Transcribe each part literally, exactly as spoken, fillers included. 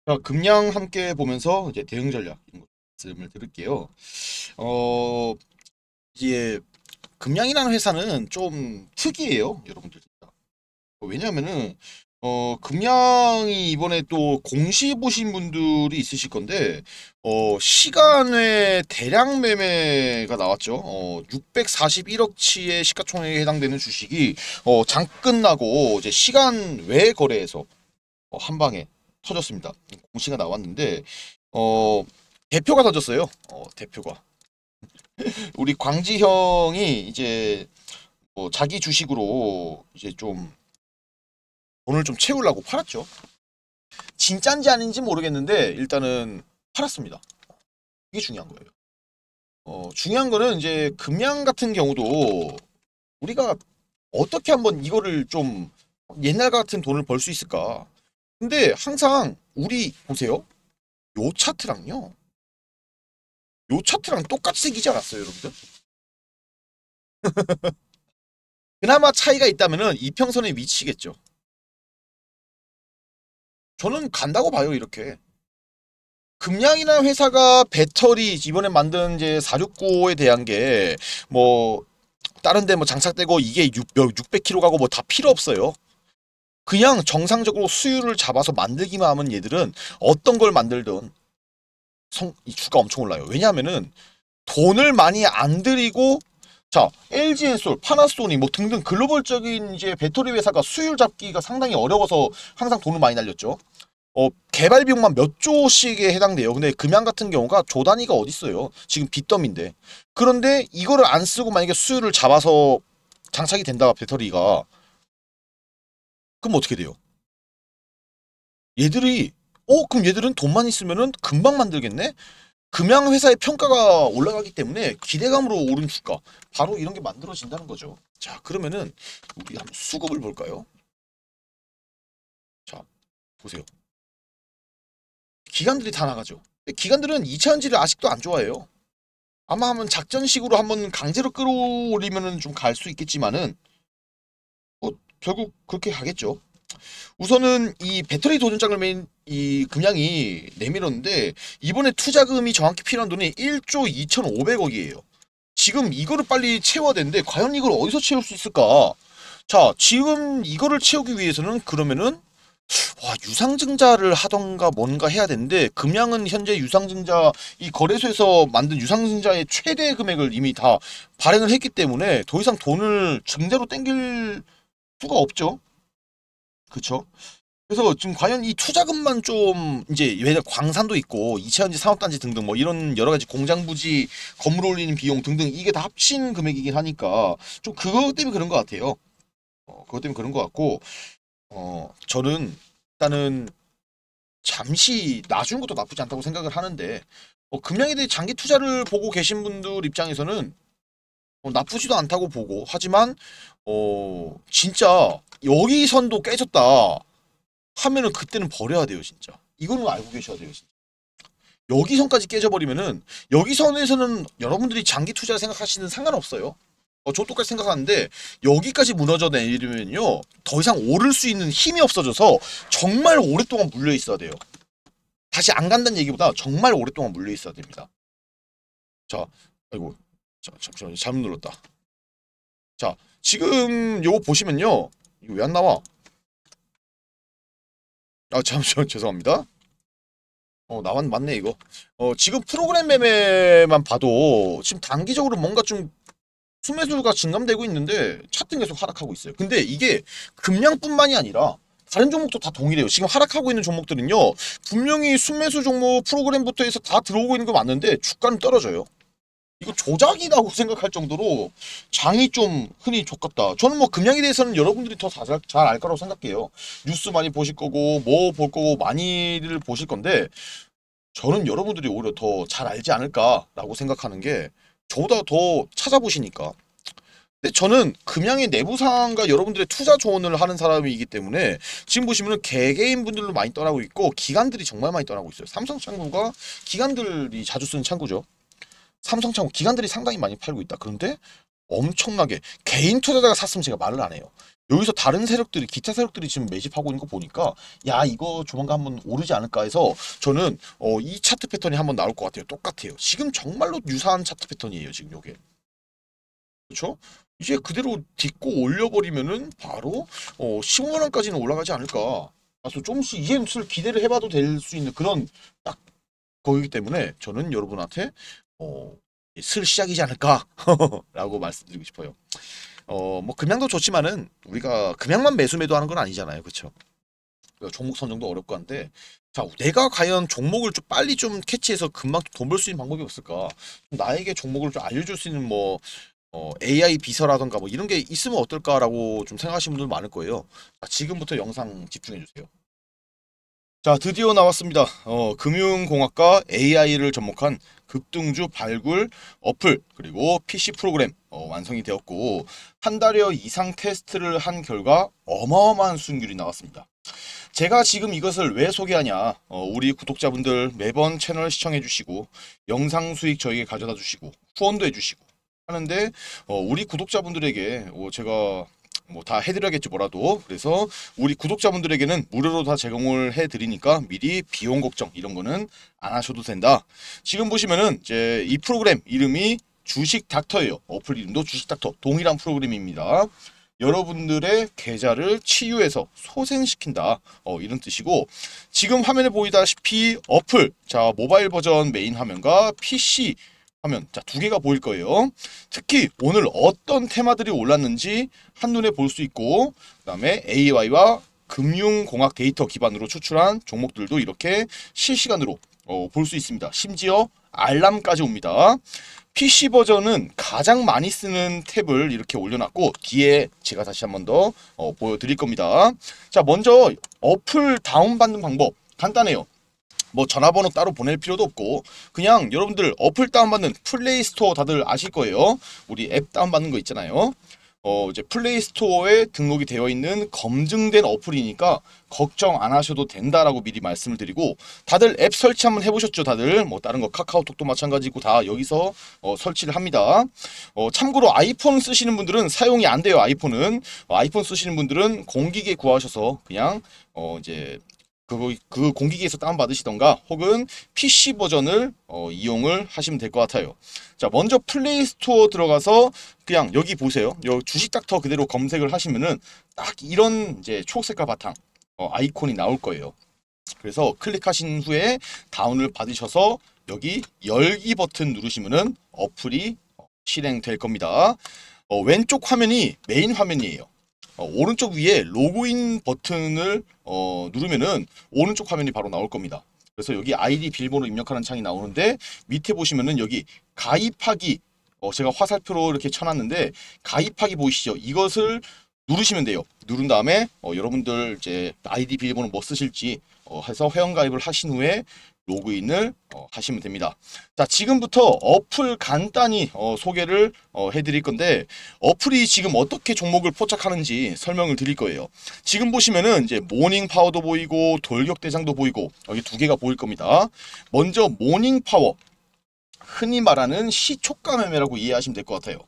자, 금양 함께 보면서 이제 대응 전략 이런 거 말씀을 드릴게요. 어, 이제 금양이라는 회사는 좀 특이해요, 여러분들 진짜. 어, 왜냐면은 어, 금양이 이번에 또 공시 보신 분들이 있으실 건데 어, 시간외 대량 매매가 나왔죠. 어, 육백사십일억치의 시가총액에 해당되는 주식이 어, 장 끝나고 이제 시간 외 거래에서 어, 한 방에 터졌습니다. 공시가 나왔는데 어 대표가 터졌어요. 어 대표가 우리 광지 형이 이제 뭐 자기 주식으로 이제 좀 돈을 좀 채우려고 팔았죠. 진짠지 아닌지 모르겠는데 일단은 팔았습니다. 이게 중요한 거예요. 어 중요한 거는 이제 금양 같은 경우도 우리가 어떻게 한번 이거를 좀 옛날 같은 돈을 벌 수 있을까? 근데 항상 우리 보세요. 요 차트랑요. 요 차트랑 똑같이 생기지 않았어요, 여러분들? 그나마 차이가 있다면은 이평선에 미치겠죠. 저는 간다고 봐요, 이렇게. 금양이나 회사가 배터리 이번에 만든 이제 사백육십오에 대한 게 뭐 다른 데 뭐 장착되고 이게 육백 킬로미터 가고 뭐 다 필요 없어요. 그냥 정상적으로 수율을 잡아서 만들기만 하면 얘들은 어떤 걸 만들든 성, 이 주가 엄청 올라요. 왜냐하면은 돈을 많이 안 들이고 자, 엘지엔솔, 파나소닉 뭐 등등 글로벌적인 이제 배터리 회사가 수율 잡기가 상당히 어려워서 항상 돈을 많이 날렸죠. 어, 개발 비용만 몇 조씩에 해당돼요. 근데 금양 같은 경우가 조 단위가 어딨어요. 지금 빚더미인데. 그런데 이거를 안 쓰고 만약에 수율을 잡아서 장착이 된다, 배터리가. 그럼 어떻게 돼요? 얘들이 어, 그럼 얘들은 돈만 있으면은 금방 만들겠네? 금양 회사의 평가가 올라가기 때문에 기대감으로 오른 주가 바로 이런 게 만들어진다는 거죠. 자, 그러면은 우리 한번 수급을 볼까요? 자, 보세요. 기관들이 다 나가죠. 근데 기관들은 이 차 전지를 아직도 안 좋아해요. 아마 한번 작전식으로 한번 강제로 끌어올리면은 좀 갈 수 있겠지만은 뭐 결국 그렇게 가겠죠. 우선은 이 배터리 도전장을 맨 이 금양이 내밀었는데 이번에 투자금이 정확히 필요한 돈이 일조 이천오백억이에요. 지금 이거를 빨리 채워야 되는데 과연 이걸 어디서 채울 수 있을까? 자, 지금 이거를 채우기 위해서는 그러면은 와, 유상증자를 하던가 뭔가 해야 되는데 금양은 현재 유상증자 이 거래소에서 만든 유상증자의 최대 금액을 이미 다 발행을 했기 때문에 더 이상 돈을 증자로 땡길 수가 없죠. 그쵸? 그래서 지금 과연 이 투자금만 좀 이제 왜냐 광산도 있고 이차전지 산업단지 등등 뭐 이런 여러 가지 공장 부지 건물 올리는 비용 등등 이게 다 합친 금액이긴 하니까 좀 그것 때문에 그런 것 같아요. 어, 그것 때문에 그런 것 같고 어 저는 일단은 잠시 놔주는 것도 나쁘지 않다고 생각을 하는데 어, 금양에 대해 장기 투자를 보고 계신 분들 입장에서는 어, 나쁘지도 않다고 보고 하지만 어 진짜 여기 선도 깨졌다 하면은 그때는 버려야 돼요 진짜. 이거는 알고 계셔야 돼요 진짜. 여기 선까지 깨져버리면은 여기 선에서는 여러분들이 장기 투자 생각하시는 상관없어요. 어, 저 똑같이 생각하는데 여기까지 무너져 내리면요 더 이상 오를 수 있는 힘이 없어져서 정말 오랫동안 물려 있어야 돼요. 다시 안 간다는 얘기보다 정말 오랫동안 물려 있어야 됩니다. 자, 아이고, 자, 잠시만요, 잘못 눌렀다. 자, 지금 요거 보시면요, 이거 왜 안 나와? 아, 잠시만 죄송합니다. 어, 나왔 맞네 이거. 어, 지금 프로그램 매매만 봐도 지금 단기적으로 뭔가 좀 수매수가 증감되고 있는데 차트 계속 하락하고 있어요. 근데 이게 금량뿐만이 아니라 다른 종목도 다 동일해요. 지금 하락하고 있는 종목들은요. 분명히 순매수 종목 프로그램부터 해서 다 들어오고 있는 거 맞는데 주가는 떨어져요. 이거 조작이라고 생각할 정도로 장이 좀 흔히 좁같다. 저는 뭐 금양에 대해서는 여러분들이 더 잘 알 거라고 생각해요. 뉴스 많이 보실 거고 뭐 볼 거고 많이들 보실 건데 저는 여러분들이 오히려 더 잘 알지 않을까라고 생각하는 게 저보다 더 찾아보시니까. 근데 저는 금양의 내부 상황과 여러분들의 투자 조언을 하는 사람이기 때문에 지금 보시면은 개개인 분들도 많이 떠나고 있고 기관들이 정말 많이 떠나고 있어요. 삼성창구가 기관들이 자주 쓰는 창구죠. 삼성창구 기관들이 상당히 많이 팔고 있다. 그런데 엄청나게 개인 투자자가 샀으면 제가 말을 안 해요. 여기서 다른 세력들이 기타 세력들이 지금 매집하고 있는 거 보니까 야 이거 조만간 한번 오르지 않을까 해서 저는 어, 이 차트 패턴이 한번 나올 것 같아요. 똑같아요. 지금 정말로 유사한 차트 패턴이에요. 지금 요게. 그렇죠? 이제 그대로 딛고 올려버리면은 바로 어, 십오만 원까지는 올라가지 않을까. 그래서 조금씩 이제는 기대를 해봐도 될 수 있는 그런 딱 거기기 때문에 저는 여러분한테 어, 슬 시작이지 않을까 라고 말씀드리고 싶어요. 어, 뭐 금양도 좋지만은 우리가 금양만 매수 매도하는 건 아니잖아요. 그렇죠? 종목 선정도 어렵고 한데 자 내가 과연 종목을 좀 빨리 좀 캐치해서 금방 돈 벌 수 있는 방법이 없을까? 나에게 종목을 좀 알려줄 수 있는 뭐 어, 에이아이 비서라던가 뭐 이런 게 있으면 어떨까라고 좀 생각하시는 분들 많을 거예요. 자, 지금부터 영상 집중해 주세요. 자, 드디어 나왔습니다. 어, 금융공학과 에이아이를 접목한 급등주 발굴 어플 그리고 피씨 프로그램 어, 완성이 되었고 한 달여 이상 테스트를 한 결과 어마어마한 수익률이 나왔습니다. 제가 지금 이것을 왜 소개하냐? 어, 우리 구독자분들 매번 채널 시청해 주시고 영상 수익 저에게 가져다 주시고 후원도 해 주시고 하는데 어, 우리 구독자분들에게 어, 제가 뭐 다 해드려야겠지 뭐라도 그래서 우리 구독자분들에게는 무료로 다 제공을 해드리니까 미리 비용 걱정 이런 거는 안 하셔도 된다. 지금 보시면은 이제 이 프로그램 이름이 주식 닥터예요. 어플 이름도 주식 닥터 동일한 프로그램입니다. 여러분들의 계좌를 치유해서 소생시킨다 어, 이런 뜻이고 지금 화면에 보이다시피 어플 자 모바일 버전 메인 화면과 피씨 화면 자 두 개가 보일 거예요. 특히 오늘 어떤 테마들이 올랐는지 한눈에 볼 수 있고 그 다음에 에이아이와 금융공학 데이터 기반으로 추출한 종목들도 이렇게 실시간으로 어, 볼 수 있습니다. 심지어 알람까지 옵니다. 피씨 버전은 가장 많이 쓰는 탭을 이렇게 올려놨고 뒤에 제가 다시 한번 더 어, 보여드릴 겁니다. 자 먼저 어플 다운받는 방법 간단해요. 뭐 전화번호 따로 보낼 필요도 없고 그냥 여러분들 어플 다운받는 플레이스토어 다들 아실 거예요. 우리 앱 다운받는 거 있잖아요. 어 이제 플레이스토어에 등록이 되어 있는 검증된 어플이니까 걱정 안 하셔도 된다라고 미리 말씀을 드리고 다들 앱 설치 한번 해보셨죠? 다들 뭐 다른 거 카카오톡도 마찬가지고 다 여기서 어, 설치를 합니다. 어, 참고로 아이폰 쓰시는 분들은 사용이 안 돼요. 아이폰은 어, 아이폰 쓰시는 분들은 공기계 구하셔서 그냥 어 이제 그, 그 공기기에서 다운받으시던가 혹은 피씨 버전을 어, 이용을 하시면 될 것 같아요. 자 먼저 플레이스토어 들어가서 그냥 여기 보세요. 여기 주식 닥터 그대로 검색을 하시면은 딱 이런 이제 초록색깔 바탕 어, 아이콘이 나올 거예요. 그래서 클릭하신 후에 다운을 받으셔서 여기 열기 버튼 누르시면은 어플이 실행될 겁니다. 어, 왼쪽 화면이 메인 화면이에요. 어, 오른쪽 위에 로그인 버튼을 어, 누르면은 오른쪽 화면이 바로 나올 겁니다. 그래서 여기 아이디 비밀번호 입력하는 창이 나오는데 밑에 보시면은 여기 가입하기 어, 제가 화살표로 이렇게 쳐놨는데 가입하기 보이시죠? 이것을 누르시면 돼요. 누른 다음에 어, 여러분들 이제 아이디 비밀번호 뭐 쓰실지 어, 해서 회원가입을 하신 후에 로그인을 어, 하시면 됩니다. 자 지금부터 어플 간단히 어, 소개를 어, 해드릴 건데 어플이 지금 어떻게 종목을 포착하는지 설명을 드릴 거예요. 지금 보시면은 이제 모닝 파워도 보이고 돌격 대장도 보이고 여기 두 개가 보일 겁니다. 먼저 모닝 파워 흔히 말하는 시초가 매매라고 이해하시면 될 것 같아요.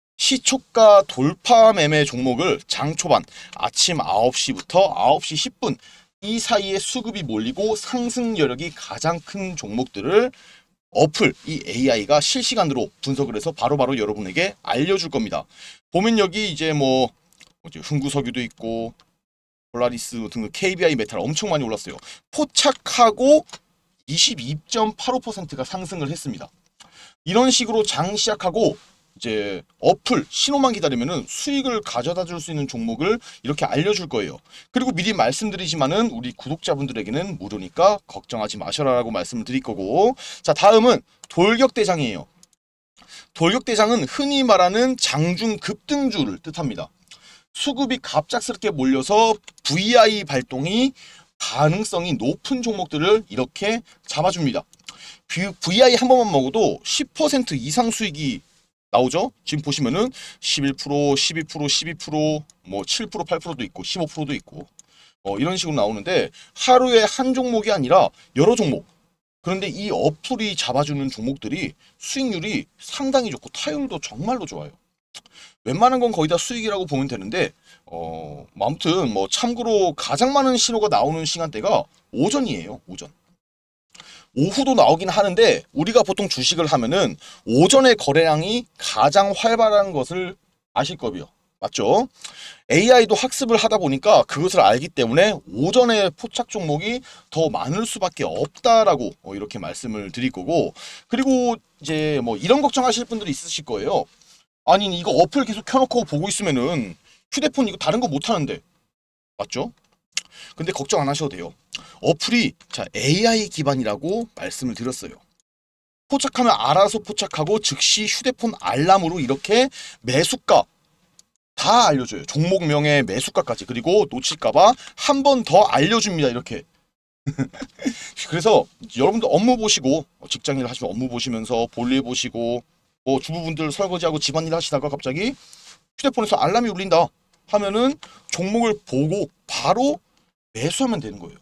시초가 돌파 매매 종목을 장 초반 아침 아홉 시부터 아홉 시 십 분 이 사이에 수급이 몰리고 상승 여력이 가장 큰 종목들을 어플, 이 에이아이가 실시간으로 분석을 해서 바로바로 바로 여러분에게 알려줄 겁니다. 보면 여기 이제 뭐 흥구석유도 있고 폴라리스 등 케이비아이 메탈 엄청 많이 올랐어요. 포착하고 이십이 점 팔오 퍼센트가 상승을 했습니다. 이런 식으로 장 시작하고 이제 어플 신호만 기다리면은 수익을 가져다 줄 수 있는 종목을 이렇게 알려줄 거예요. 그리고 미리 말씀드리지만은 우리 구독자분들에게는 무료니까 걱정하지 마셔라라고 말씀을 드릴 거고 자 다음은 돌격대장이에요. 돌격대장은 흔히 말하는 장중 급등주를 뜻합니다. 수급이 갑작스럽게 몰려서 브이아이 발동이 가능성이 높은 종목들을 이렇게 잡아줍니다. 브이아이 한 번만 먹어도 십 퍼센트 이상 수익이 나오죠? 지금 보시면은 십일 퍼센트, 십이 퍼센트, 십이 퍼센트, 뭐 칠 퍼센트, 팔 퍼센트도 있고 십오 퍼센트도 있고 어, 이런 식으로 나오는데 하루에 한 종목이 아니라 여러 종목 그런데 이 어플이 잡아주는 종목들이 수익률이 상당히 좋고 타율도 정말로 좋아요. 웬만한 건 거의 다 수익이라고 보면 되는데 어, 뭐 아무튼 뭐 참고로 가장 많은 신호가 나오는 시간대가 오전이에요. 오전. 오후도 나오긴 하는데 우리가 보통 주식을 하면은 오전에 거래량이 가장 활발한 것을 아실 거고요. 맞죠? 에이아이도 학습을 하다 보니까 그것을 알기 때문에 오전에 포착 종목이 더 많을 수밖에 없다라고 어, 이렇게 말씀을 드릴 거고, 그리고 이제 뭐 이런 걱정하실 분들이 있으실 거예요. 아니 이거 어플 계속 켜놓고 보고 있으면은 휴대폰 이거 다른 거 못 하는데, 맞죠? 근데 걱정 안 하셔도 돼요. 어플이 자 에이아이 기반이라고 말씀을 드렸어요. 포착하면 알아서 포착하고 즉시 휴대폰 알람으로 이렇게 매수가 다 알려줘요. 종목명의 매수가까지. 그리고 놓칠까봐 한 번 더 알려줍니다. 이렇게. 그래서 여러분들 업무 보시고 직장일 하시면 업무 보시면서 볼일 보시고 뭐 주부분들 설거지하고 집안일 하시다가 갑자기 휴대폰에서 알람이 울린다 하면은 종목을 보고 바로 매수하면 되는 거예요.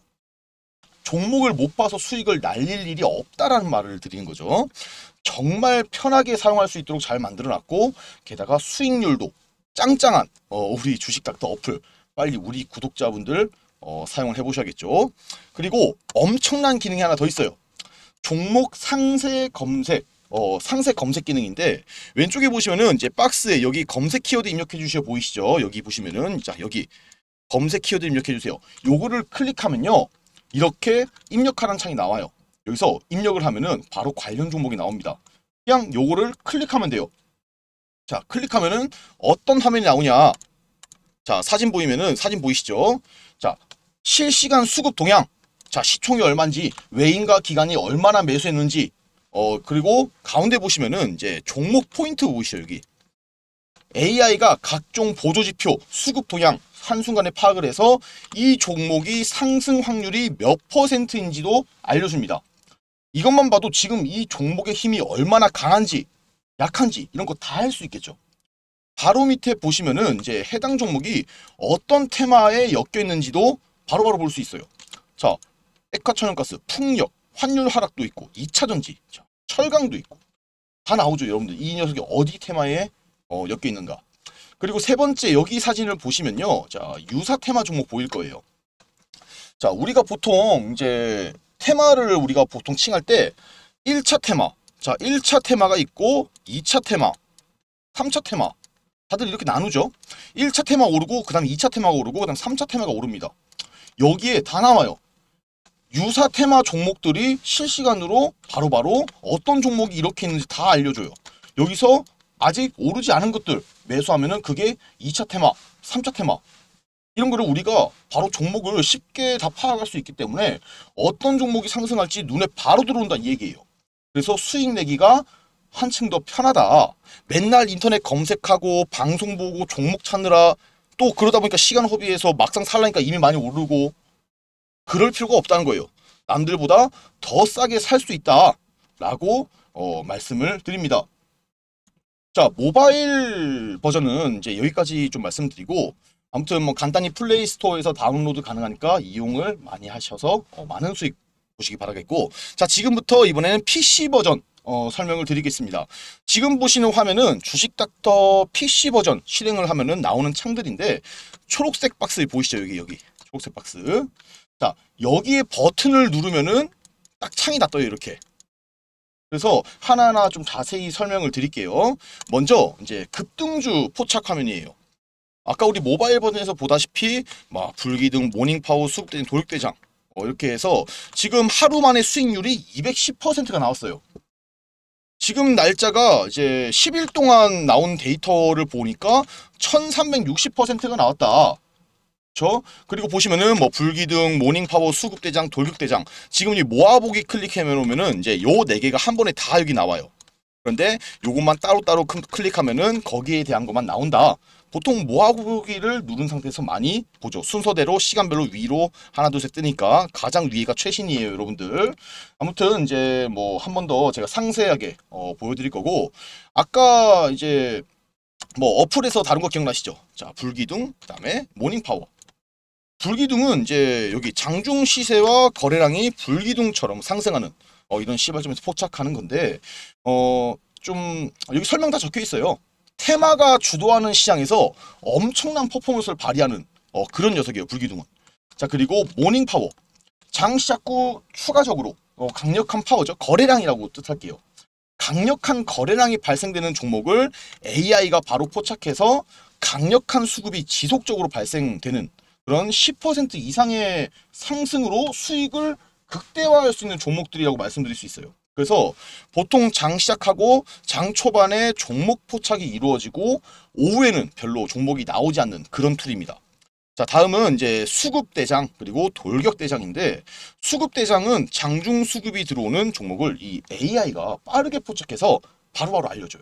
종목을 못 봐서 수익을 날릴 일이 없다라는 말을 드리는 거죠. 정말 편하게 사용할 수 있도록 잘 만들어놨고, 게다가 수익률도 짱짱한 어, 우리 주식닥터 어플, 빨리 우리 구독자분들 어, 사용을 해보셔야겠죠. 그리고 엄청난 기능이 하나 더 있어요. 종목 상세 검색, 어, 상세 검색 기능인데, 왼쪽에 보시면은 이제 박스에 여기 검색 키워드 입력해 주셔 보이시죠? 여기 보시면은 자 여기 검색 키워드 입력해 주세요. 요거를 클릭하면요 이렇게 입력하라는 창이 나와요. 여기서 입력을 하면은 바로 관련 종목이 나옵니다. 그냥 요거를 클릭하면 돼요. 자, 클릭하면은 어떤 화면이 나오냐. 자, 사진 보이면은 사진 보이시죠? 자, 실시간 수급 동향. 자, 시총이 얼마인지, 외인과 기관이 얼마나 매수했는지, 어, 그리고 가운데 보시면은 이제 종목 포인트 보이시죠, 여기. 에이아이가 각종 보조지표, 수급 동향 한순간에 파악을 해서 이 종목이 상승 확률이 몇 퍼센트인지도 알려줍니다. 이것만 봐도 지금 이 종목의 힘이 얼마나 강한지, 약한지 이런 거 다 할 수 있겠죠. 바로 밑에 보시면은 이제 해당 종목이 어떤 테마에 엮여 있는지도 바로바로 볼 수 있어요. 자, 액화천연가스, 풍력, 환율 하락도 있고, 이차전지, 철강도 있고 다 나오죠, 여러분들. 이 녀석이 어디 테마에 어, 엮여 있는가. 그리고 세 번째 여기 사진을 보시면요, 자 유사 테마 종목 보일 거예요. 자, 우리가 보통 이제 테마를 우리가 보통 칭할 때 일 차 테마, 자 일 차 테마가 있고 이 차 테마, 삼 차 테마 다들 이렇게 나누죠. 일 차 테마 오르고 그 다음 이 차 테마가 오르고 그 다음 삼 차 테마가 오릅니다. 여기에 다 나와요. 유사 테마 종목들이 실시간으로 바로바로 어떤 종목이 이렇게 있는지 다 알려줘요. 여기서 아직 오르지 않은 것들 매수하면은 그게 이 차 테마, 삼 차 테마 이런 거를 우리가 바로 종목을 쉽게 다 파악할 수 있기 때문에 어떤 종목이 상승할지 눈에 바로 들어온다 이 얘기예요. 그래서 수익 내기가 한층 더 편하다. 맨날 인터넷 검색하고 방송 보고 종목 찾느라 또 그러다 보니까 시간 허비해서 막상 살라니까 이미 많이 오르고 그럴 필요가 없다는 거예요. 남들보다 더 싸게 살 수 있다 라고 어, 말씀을 드립니다. 자, 모바일 버전은 이제 여기까지 좀 말씀드리고, 아무튼 뭐 간단히 플레이 스토어에서 다운로드 가능하니까 이용을 많이 하셔서 어, 많은 수익 보시기 바라겠고, 자 지금부터 이번에는 피씨 버전 어, 설명을 드리겠습니다. 지금 보시는 화면은 주식닥터 피씨 버전 실행을 하면은 나오는 창들인데, 초록색 박스 보이시죠? 여기 여기 초록색 박스. 자, 여기에 버튼을 누르면은 딱 창이 다 떠요, 이렇게. 그래서 하나하나 좀 자세히 설명을 드릴게요. 먼저 이제 급등주 포착 화면이에요. 아까 우리 모바일 버전에서 보다시피 막 불기둥, 모닝파워, 수급대장, 도륙대장 어, 이렇게 해서 지금 하루 만에 수익률이 이백십 퍼센트가 나왔어요. 지금 날짜가 이제 십 일 동안 나온 데이터를 보니까 천삼백육십 퍼센트가 나왔다. 그렇죠? 그리고 보시면은 뭐 불기둥, 모닝파워, 수급대장, 돌격대장 지금 이 모아보기 클릭해 놓으면은 이제 요 네 개가 한 번에 다 여기 나와요. 그런데 요것만 따로따로 클릭하면은 거기에 대한 것만 나온다. 보통 모아보기를 누른 상태에서 많이 보죠. 순서대로 시간별로 위로 하나 둘 셋 뜨니까 가장 위가 최신이에요, 여러분들. 아무튼 이제 뭐 한 번 더 제가 상세하게 어, 보여드릴 거고, 아까 이제 뭐 어플에서 다른 거 기억나시죠? 자, 불기둥, 그다음에 모닝파워. 불기둥은 이제 여기 장중 시세와 거래량이 불기둥처럼 상승하는 어, 이런 시발점에서 포착하는 건데, 어, 좀 여기 설명 다 적혀 있어요. 테마가 주도하는 시장에서 엄청난 퍼포먼스를 발휘하는 어, 그런 녀석이에요. 불기둥은. 자, 그리고 모닝 파워. 장 시작 후 추가적으로 어, 강력한 파워죠. 거래량이라고 뜻할게요. 강력한 거래량이 발생되는 종목을 에이아이가 바로 포착해서 강력한 수급이 지속적으로 발생되는 그런 십 퍼센트 이상의 상승으로 수익을 극대화할 수 있는 종목들이라고 말씀드릴 수 있어요. 그래서 보통 장 시작하고 장 초반에 종목 포착이 이루어지고 오후에는 별로 종목이 나오지 않는 그런 툴입니다. 자, 다음은 이제 수급대장 그리고 돌격대장인데, 수급대장은 장중 수급이 들어오는 종목을 이 에이아이가 빠르게 포착해서 바로바로 알려줘요.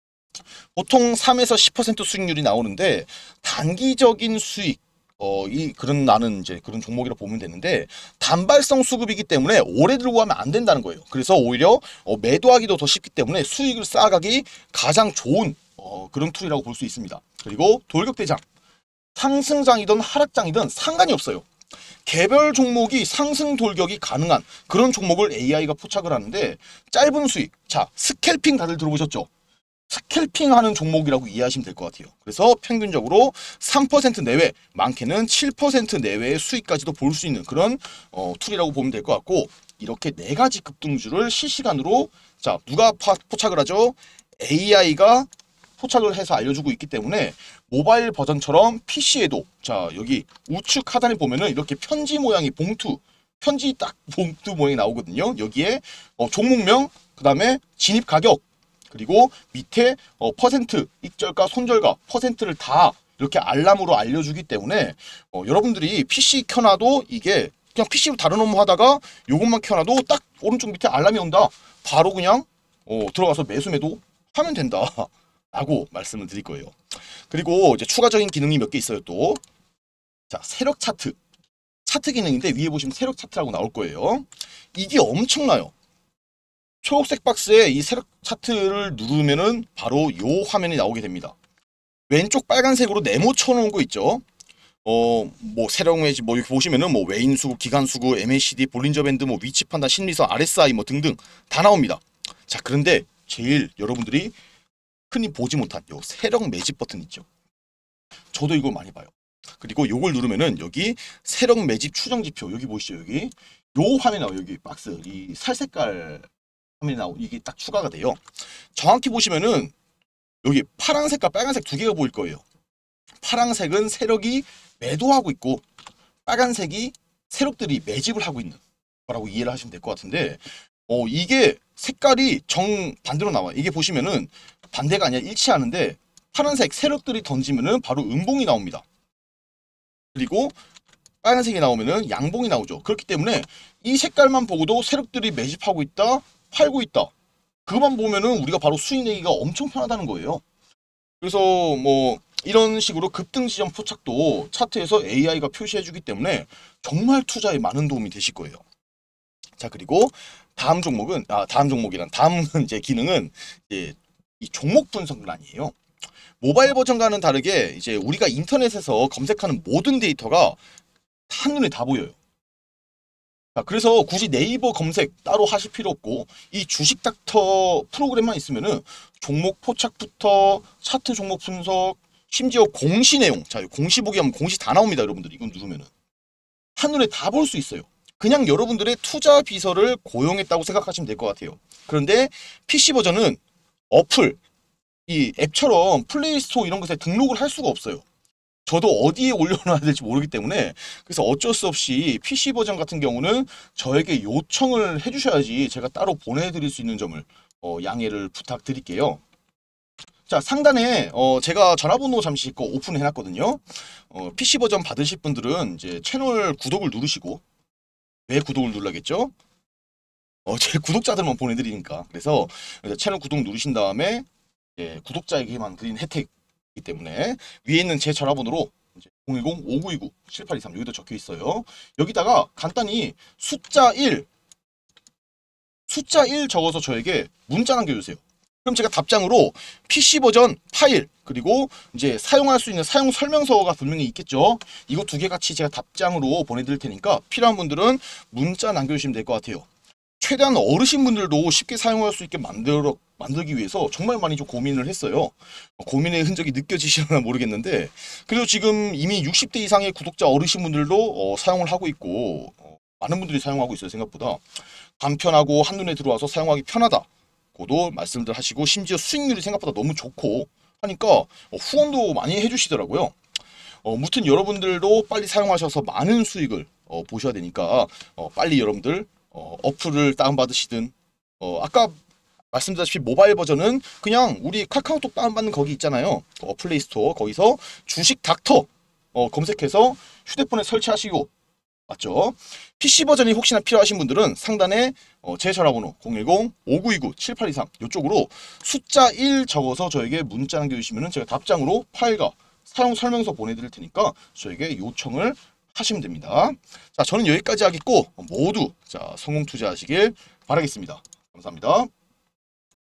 보통 삼에서 십 퍼센트 수익률이 나오는데 단기적인 수익 어, 이, 그런, 나는 이제 그런 종목이라 보면 되는데, 단발성 수급이기 때문에 오래 들고 가면 안 된다는 거예요. 그래서 오히려 어, 매도하기도 더 쉽기 때문에 수익을 쌓아가기 가장 좋은 어, 그런 툴이라고 볼 수 있습니다. 그리고 돌격대장. 상승장이든 하락장이든 상관이 없어요. 개별 종목이 상승 돌격이 가능한 그런 종목을 에이아이가 포착을 하는데, 짧은 수익. 자, 스캘핑 다들 들어보셨죠? 스캘핑하는 종목이라고 이해하시면 될 것 같아요. 그래서 평균적으로 삼 퍼센트 내외, 많게는 칠 퍼센트 내외의 수익까지도 볼 수 있는 그런 어, 툴이라고 보면 될 것 같고, 이렇게 네 가지 급등주를 실시간으로, 자, 누가 파, 포착을 하죠? 에이아이가 포착을 해서 알려주고 있기 때문에 모바일 버전처럼 피시에도, 자, 여기 우측 하단에 보면은 이렇게 편지 모양이 봉투, 편지 딱 봉투 모양이 나오거든요. 여기에 어, 종목명, 그 다음에 진입 가격, 그리고 밑에 어, 퍼센트, 익절가, 손절가, 퍼센트를 다 이렇게 알람으로 알려주기 때문에 어, 여러분들이 피시 켜놔도 이게 그냥 피시로 다른 업무 하다가 요것만 켜놔도 딱 오른쪽 밑에 알람이 온다. 바로 그냥 어, 들어가서 매수 매도 하면 된다 라고 말씀을 드릴 거예요. 그리고 이제 추가적인 기능이 몇 개 있어요 또. 자, 세력 차트. 차트 기능인데 위에 보시면 세력 차트라고 나올 거예요. 이게 엄청나요. 초록색 박스에 이 세력 차트를 누르면은 바로 요 화면이 나오게 됩니다. 왼쪽 빨간색으로 네모 쳐놓은 거 있죠. 어, 뭐 세력 매집 뭐 이렇게 보시면은 뭐 외인 수급, 기간 수급, 엠에이시디, 볼린저 밴드, 뭐 위치 판단, 심리선, 알에스아이 뭐 등등 다 나옵니다. 자, 그런데 제일 여러분들이 흔히 보지 못한 요 세력 매집 버튼 있죠. 저도 이걸 많이 봐요. 그리고 요걸 누르면은 여기 세력 매집 추정 지표, 여기 보시죠. 여기 요 화면이 나와요. 여기 박스 이 살색깔 화면이 나오고 이게 딱 추가가 돼요. 정확히 보시면은 여기 파란색과 빨간색 두 개가 보일 거예요. 파란색은 세력이 매도하고 있고, 빨간색이 세력들이 매집을 하고 있는 거라고 이해를 하시면 될 것 같은데, 어, 이게 색깔이 정반대로 나와요. 이게 보시면은 반대가 아니라 일치하는데, 파란색 세력들이 던지면은 바로 음봉이 나옵니다. 그리고 빨간색이 나오면은 양봉이 나오죠. 그렇기 때문에 이 색깔만 보고도 세력들이 매집하고 있다, 팔고 있다, 그것만 보면은 우리가 바로 수익 내기가 엄청 편하다는 거예요. 그래서 뭐 이런 식으로 급등 지점 포착도 차트에서 에이아이가 표시해주기 때문에 정말 투자에 많은 도움이 되실 거예요. 자, 그리고 다음 종목은 아 다음 종목이란 다음 이제 기능은 이제 이 종목 분석란이에요. 모바일 버전과는 다르게 이제 우리가 인터넷에서 검색하는 모든 데이터가 한눈에 다 보여요. 자, 그래서 굳이 네이버 검색 따로 하실 필요 없고, 이 주식 닥터 프로그램만 있으면은 종목 포착부터 차트 종목 분석, 심지어 공시 내용, 자, 공시 보기 하면 공시 다 나옵니다. 여러분들 이건 누르면은 한눈에 다 볼 수 있어요. 그냥 여러분들의 투자 비서를 고용했다고 생각하시면 될 것 같아요. 그런데 피시 버전은 어플, 이 앱처럼 플레이스토어 이런 것에 등록을 할 수가 없어요. 저도 어디에 올려놔야 될지 모르기 때문에, 그래서 어쩔 수 없이 피시 버전 같은 경우는 저에게 요청을 해주셔야지 제가 따로 보내드릴 수 있는 점을 어, 양해를 부탁드릴게요. 자, 상단에 어, 제가 전화번호 잠시 거 오픈해놨거든요. 어, 피시 버전 받으실 분들은 이제 채널 구독을 누르시고, 왜 구독을 눌러야겠죠? 어, 제 구독자들만 보내드리니까. 그래서 채널 구독 누르신 다음에 예, 구독자에게만 드린 혜택이기 때문에 위에 있는 제 전화번호로 공일공 오구이구 칠팔이삼 여기도 적혀 있어요. 여기다가 간단히 숫자 일 숫자 일 적어서 저에게 문자 남겨주세요. 그럼 제가 답장으로 피시 버전 파일, 그리고 이제 사용할 수 있는 사용 설명서가 분명히 있겠죠. 이거 두 개 같이 제가 답장으로 보내드릴 테니까 필요한 분들은 문자 남겨주시면 될 것 같아요. 최대한 어르신분들도 쉽게 사용할 수 있게 만들어 만들기 위해서 정말 많이 좀 고민을 했어요. 고민의 흔적이 느껴지시나 모르겠는데 그래도 지금 이미 육십 대 이상의 구독자 어르신분들도 어, 사용을 하고 있고 어, 많은 분들이 사용하고 있어요. 생각보다 간편하고 한눈에 들어와서 사용하기 편하다. 고도 말씀들 하시고 심지어 수익률이 생각보다 너무 좋고 하니까 어, 후원도 많이 해주시더라고요. 어, 무튼 여러분들도 빨리 사용하셔서 많은 수익을 어, 보셔야 되니까 어, 빨리 여러분들 어, 어플을 다운받으시든 어, 아까 말씀드렸다시피 모바일 버전은 그냥 우리 카카오톡 다운받는 거기 있잖아요. 어, 플레이스토어 거기서 주식 닥터 어, 검색해서 휴대폰에 설치하시고 맞죠? 피씨 버전이 혹시나 필요하신 분들은 상단에 어, 제 전화번호 공일공 오구이구 칠팔이삼 이쪽으로 숫자 일 적어서 저에게 문자 남겨주시면 제가 답장으로 파일과 사용 설명서 보내드릴 테니까 저에게 요청을 하시면 됩니다. 자, 저는 여기까지 하겠고 모두 자 성공 투자하시길 바라겠습니다. 감사합니다.